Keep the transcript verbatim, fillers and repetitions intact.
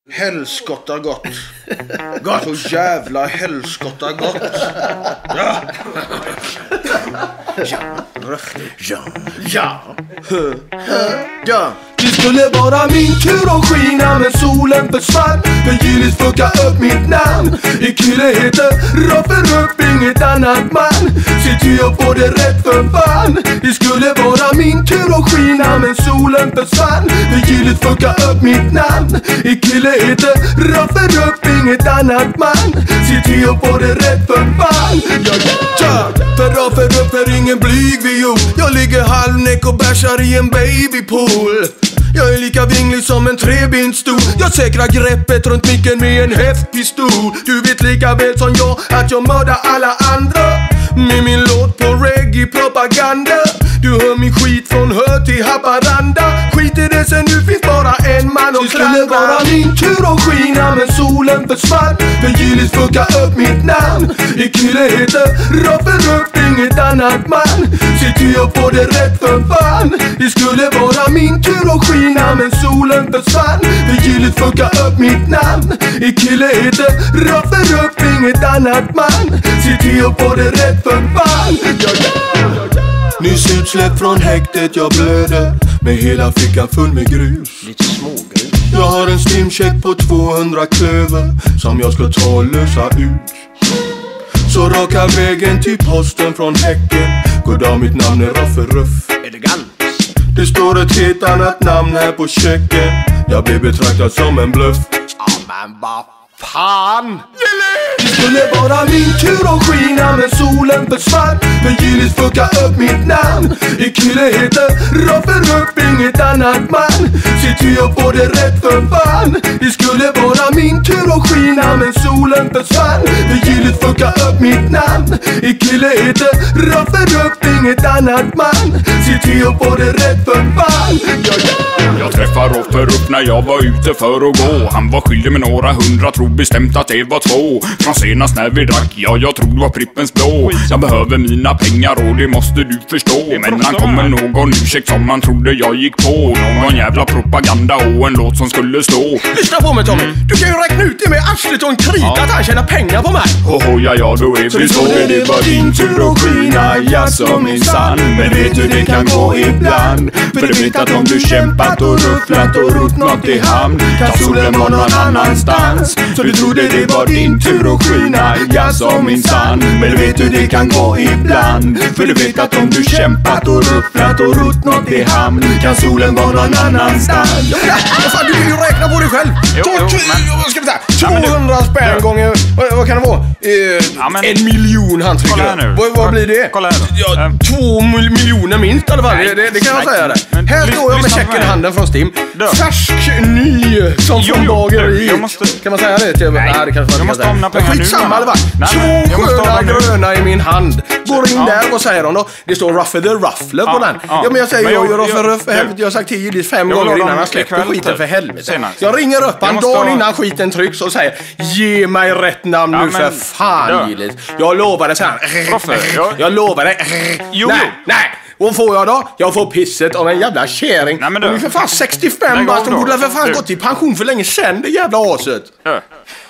Helskotta gott. Gott. Så jävla helskotta gott. Ja. Ja. Ja. Ja. Ja. Det skulle vara min tur att skina, men solen försvann. För Gillis fucka upp mitt namn. En kille heter Roffer upp, inget annat man. Se till jag får det rätt för fan. Det skulle vara min tur att skina, men solen försvann. För Gillis fucka upp mitt namn. En kille heter Roffer upp, inget annat man. Se till jag får det rätt för fan. Ja, ja. För Roffer upp är ingen blyg viol. Jag ligger halvnäck och bärsar i en babypool. Jag är lika vinglig som en trebinstol. Jag säkrar greppet runt micken med en häftpistol. Du vet lika väl som jag att jag mördar alla andra med min låt på reggae-propaganda. Du hör min skit från Hör till Haparanda. Skit i det, sen nu finns bara en man och klandra. Det skulle vara min tur att skina, men solen försvann. För Gillis fucka upp mitt namn. En kille heter Roffer upp, inget annat man. Se till jag får det rätt för fan. Det skulle vara min tur att skina, men solen försvann. För Gillis fucka upp mitt namn. En kille heter Roffer upp, inget annat man. Se till jag får det rätt för fan. Ja, ja. Nyss utsläpp från häktet, jag blöder med hela fickan full med grus. Lite smågrus. Jag har en stimcheck på tvåhundra klöver som jag ska ta och lösa ut. Så raka vägen till posten från Häcken. Goddag, mitt namn är Roffer Ruff. Elegant. Det står ett helt annat namn här på checken. Jag blir betraktad som en bluff. Ja, men vad fan. Det skulle vara min tur att skina, men solen försvann. För Gillis fucka upp mitt namn. En kille heter Roffer upp, inget annat man. Se till jag får det rätt för fan. Det skulle vara min tur att skina, men solen försvann. För Gillis fucka upp mitt namn. En kille heter Roffer upp, inget annat man. Se till jag får det rätt för fan. Ja, ja. Jag träffade Roffer upp när jag var ute för att gå. Han var skyldig med några hundra, tror bestämt att det var två. Från senast när vi drack, ja jag tror det var Prippens blå. Jag behöver mina pengar och det måste du förstå. Men han kom med någon ursäkt som man trodde jag gick på. Någon jävla propaganda och en låt som skulle stå. Lyssna på mig Tommy, du kan ju räkna ut det med arslet och en krita ja. Att han tjänar pengar på mig. Åh ja ja, då är vi så. Det var din tur att skina, ja som min sann. Men vet du det kan gå ibland. För du vet att om du kämpat och rufflat och rott något i hamn, kan solen vara någon annanstans. Så du trodde det var din tur att skina, ja som min sann. Men vet du det kan gå ibland. För du vet att om du kämpat och rufflat och rott något i hamn, kan solen vara någon annanstans. Ja, fan, du kan ju räkna på dig själv. Jo, jo, men... Vad ska vi säga? tvåhundra spänn gånger, vad, vad kan det vara? Eh, ja, men... En miljon han trycker. Vad, vad blir det? Kolla här då. Ja, um... två miljoner minst i alla fall. Det, det kan jag säga det. Men, här står jag med checken i handen från Stim. Färsk, ny, som jo, från bageri. Måste... Kan man säga det till? Nej, nej det kanske man måste omna pengar nu. Skitsamma det var. Två sköna gröna i min hand. Går in ja. Där och säger de då. Det står Ruffer the Ruffler på ja, den. Ja. ja men jag säger men jag gör Ruffer Ruff. Jag har sagt till Gillis fem jag gånger innan han släpper skiten för helvete. Senast. Jag ringer upp han dagen innan skiten trycks och säger ge mig rätt namn ja, nu för fan Gillis. Jag lovar det så här. Jag lovar det. Nej, nej. Vad får jag då? Jag får pisset av en jävla käring. Nej, men du är för fan sextiofem bast. Hon borde för fan gått i pension för länge sedan, det jävla aset. Ja.